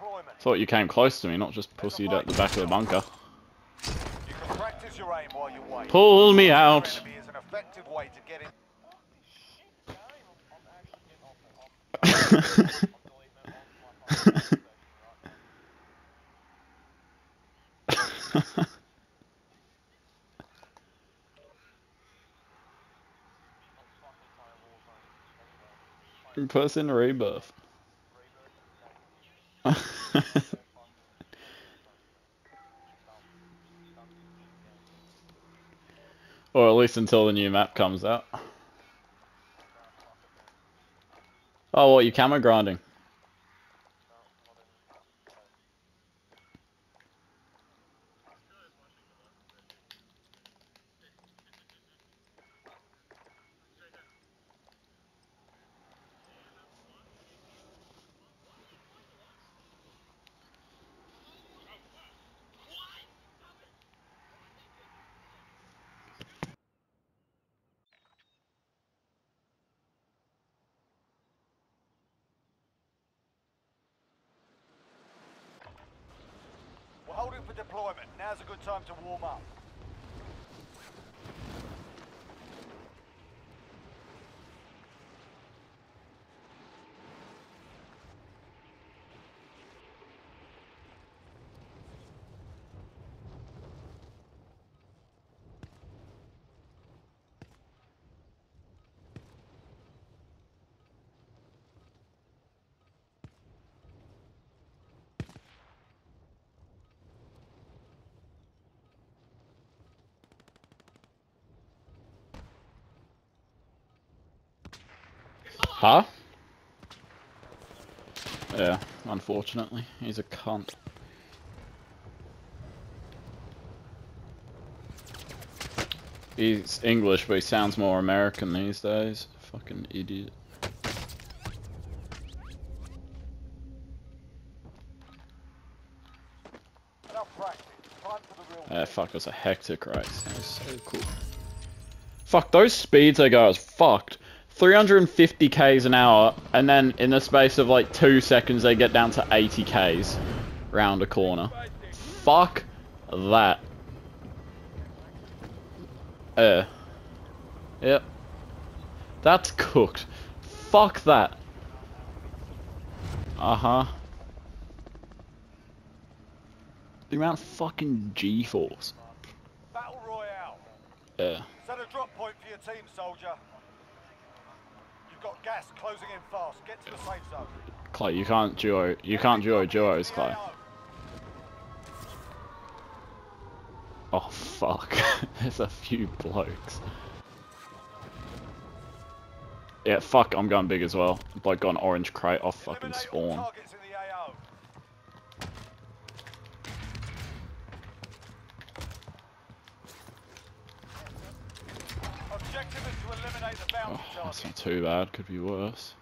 deployment. Thought you came close to me, not just pussied at the back of the bunker. You can practice your aim while you wait. Pull me out. Your enemy is an effective way to get in. Person rebirth. Or at least until the new map comes out. Oh, what, you camo grinding? We're holding for deployment. Now's a good time to warm up. Huh? Yeah, unfortunately. He's a cunt. He's English, but he sounds more American these days. Fucking idiot. Enough practice. Time for the real Yeah, fuck, it was a hectic race. That was so cool. Fuck, those speeds they go is fucked. 350 k's an hour, and then in the space of like 2 seconds they get down to 80 k's round a corner. Fuck that. Yep. That's cooked. Fuck that. Uh-huh. The amount of fucking G-force. Battle Royale. Yeah. Set a drop point for your team, soldier. You've got gas closing in fast. Get to the safe zone. Clay, you can't duo duos, Clay. Oh fuck. There's a few blokes. Yeah, fuck, I'm going big as well. Bloke got an orange crate off fucking spawn. Targets in the AO. Objective is to eliminate the bounty Oh, target. that's not too bad, could be worse.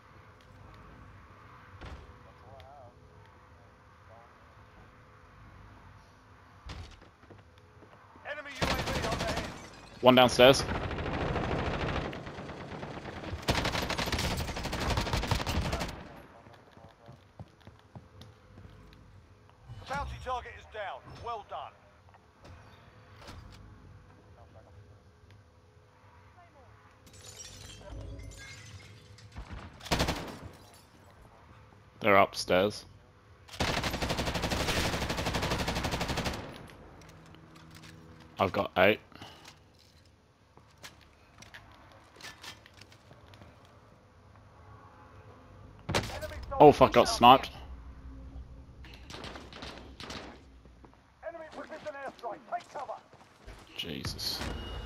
Enemy UAV on the head. One downstairs. The bounty target is down. Well done. They're upstairs. I've got 8. Oh fuck, got sniped. Enemy precision airstrike. Take cover. Jesus.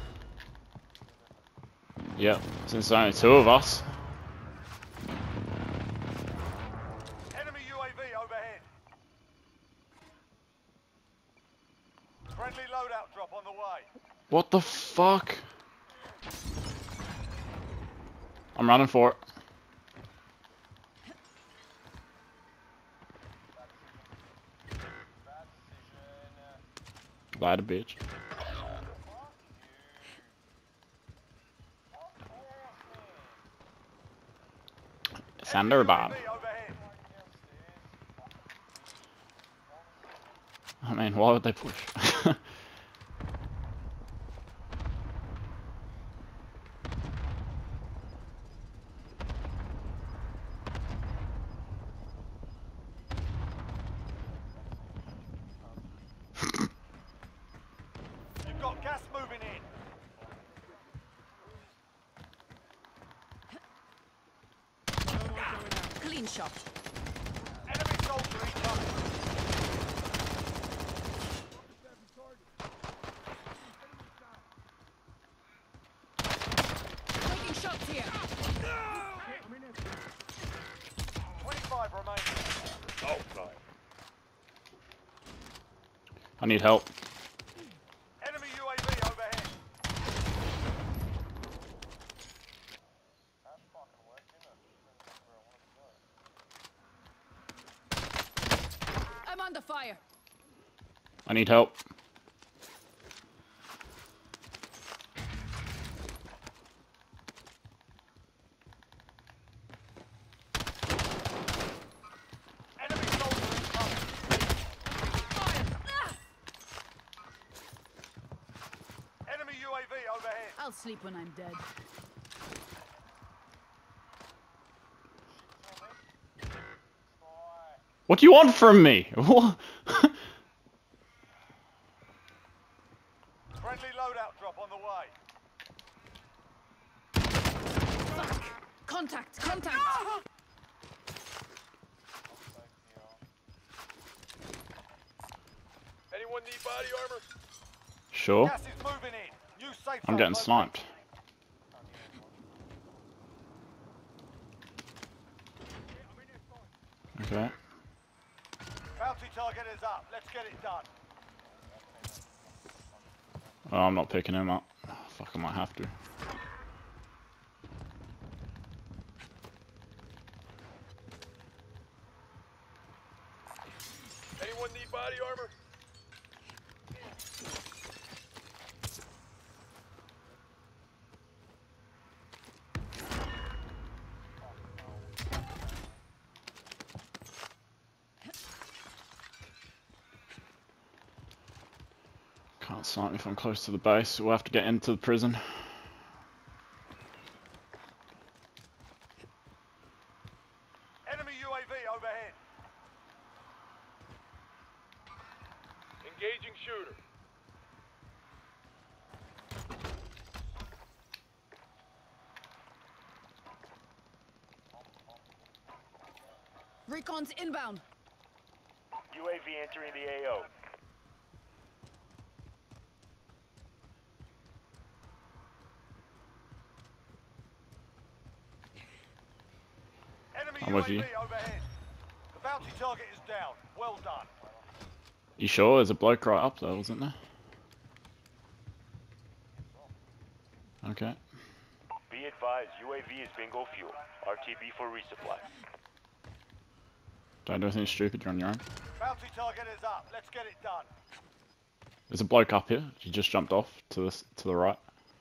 Yep, since there's only 2 of us. Enemy UAV overhead. Friendly loadout drop on the way. What the fuck? I'm running for it. Later, bitch. Sanderbad. UAV overhead. I mean, why would they push? You've got gas moving in. Clean shot. Enemy soldier incoming. Taking shots here. 25 remaining. Oh, no. I need help. Enemy UAV overhead. I'm under fire. I need help. Enemy soldier incoming. Enemy UAV overhead. I'll sleep when I'm dead. What do you want from me? What? Friendly loadout drop on the way. Fuck. Contact. Contact. Anyone need body armor? Sure. Gas is moving in. New safe I'm zone getting located. sniped. Okay. Bounty target is up. Let's get it done. Oh, I'm not picking him up. Oh, fuck, I might have to. Anyone need body armor? Can't snipe me if I'm close to the base, so we'll have to get into the prison. Enemy UAV overhead. Engaging shooter. Recon's inbound. UAV entering the AO. Enemy I'm with UAV you. overhead. The bounty target is down. Well done. You sure? There's a bloke right up there, wasn't there? Okay. Be advised, UAV is bingo fuel. RTB for resupply. Don't do anything stupid, you're on your own. Bounty target is up. Let's get it done. There's a bloke up here. He just jumped off to the right.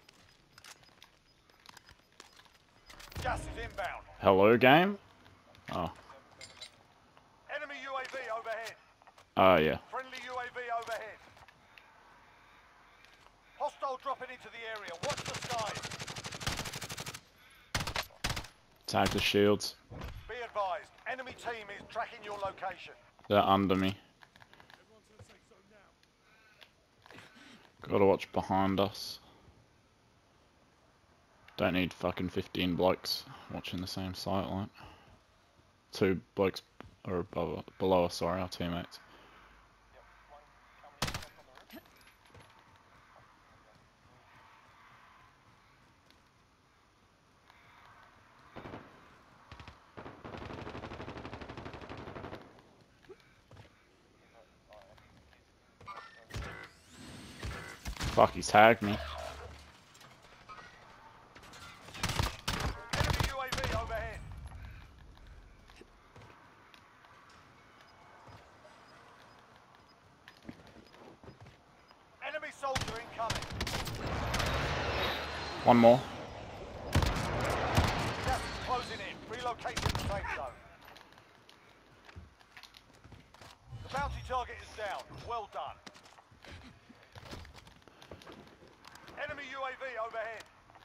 Gas is inbound. Hello, game? Oh. Enemy UAV overhead. Oh, yeah. Friendly UAV overhead. Hostile dropping into the area. Watch the skies. Tag the shields. Be advised. Enemy team is tracking your location. They're under me. Gotta watch behind us. Don't need fucking 15 blokes watching the same sight line. 2 blokes are above, below us, sorry, our teammates. Fuck, he's tagged me. Enemy UAV overhead. Enemy soldier incoming. One more. Gas is closing in. Relocating the safe zone. The Bounty target is down. Well done. Enemy UAV overhead.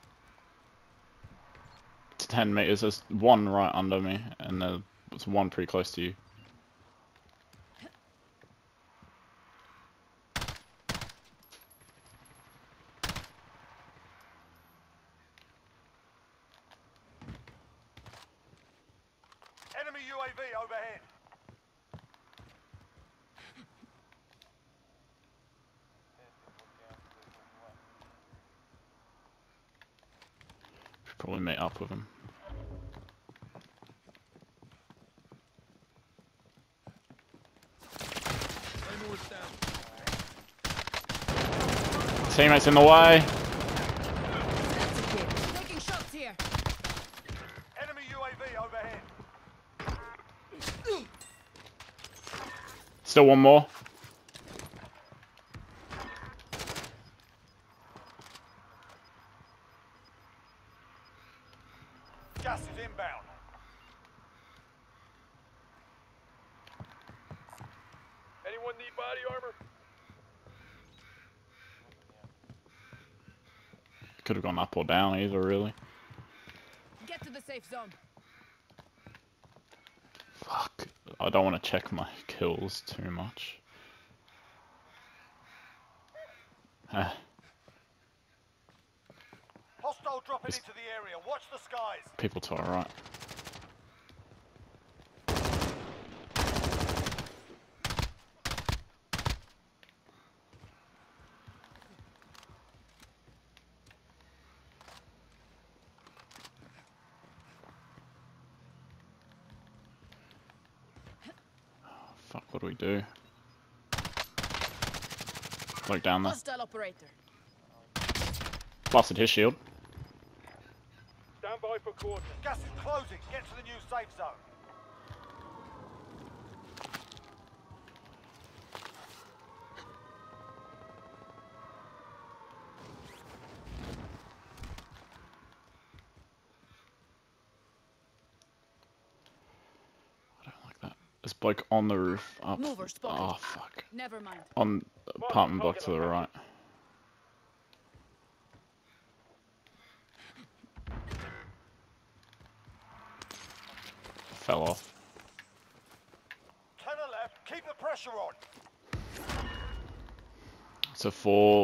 It's 10 meters. There's one right under me, and there's one pretty close to you. Enemy UAV overhead. Should probably meet up with him. Teammates in the way. That's a kill. Taking shots here. Enemy UAV overhead. Still one more. Gas is inbound. Anyone need body armor? Could have gone up or down either, really. Get to the safe zone. Fuck. I don't want to check my kills too much. Hostile dropping into the area. Watch the skies. People to our right. Fuck, what do we do? Look down there. Hostile operator. Blasted his shield. Stand by for coordinates. Gas is closing. Get to the new safe zone. I don't like that. There's bloke on the roof up. Mover spotted. Oh fuck. Never mind. On the apartment block to the right. Fell off. 10 left. Keep the pressure on. It's a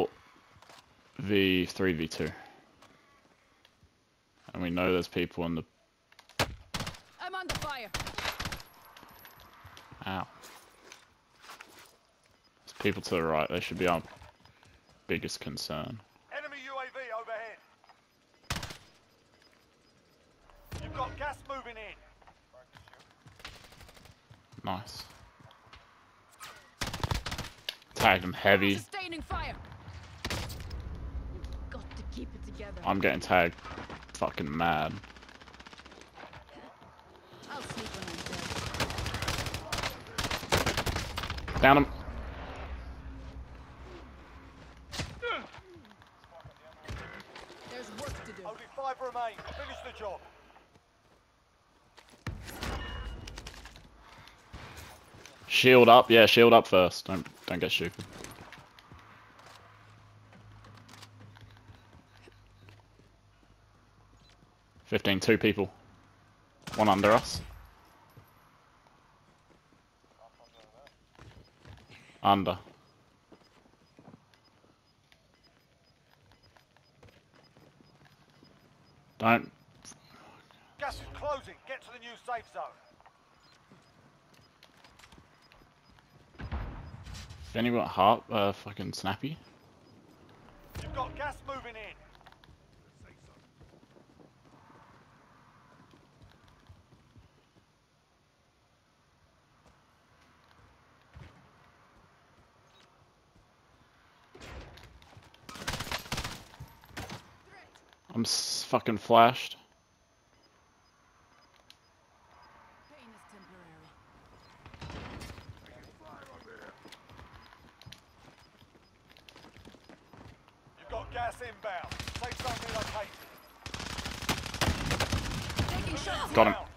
4v3v2. And we know there's people in the... I'm under fire. Ow. There's people to the right. They should be our biggest concern. Enemy UAV overhead. You've got gas moving in. Nice. Tagged him heavy. Sustaining fire. You've got to keep it together. I'm getting tagged fucking mad. I'll sleep when I'm dead. Down him. There's work to do. Only 5 remain. Finish the job. Shield up. Yeah, shield up first. Don't get stupid. Two people. One under us. Under. Don't. Gas is closing. Get to the new safe zone. If anyone heart, fucking snappy. You've got gas moving in. I'm fucking flashed. Pain is temporary. You've got gas inbound. Safe zone relocated. Taking shots. Got him. Down.